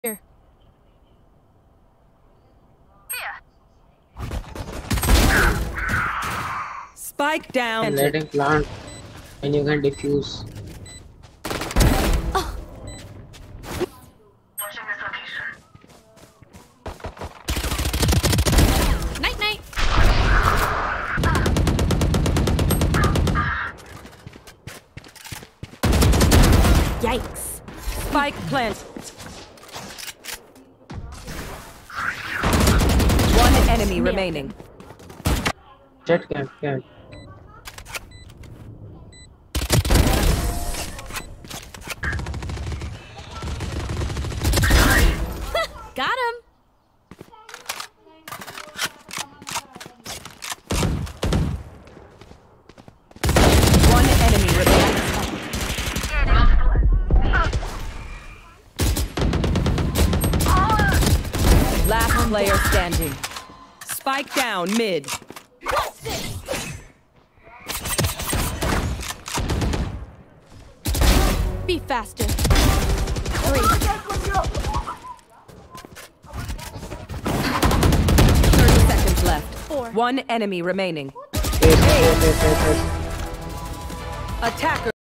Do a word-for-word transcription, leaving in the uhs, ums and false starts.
Here. Spike down. And let him plant, and you can defuse. Oh. Night night. Yikes. Spike plant. One enemy Nailed remaining. Jet camp, camp. Got him. One enemy remaining. Last player standing. Spike down mid. Be faster. Three. thirty seconds left. Four. One enemy remaining. Yes, yes, yes, yes, yes. Attacker.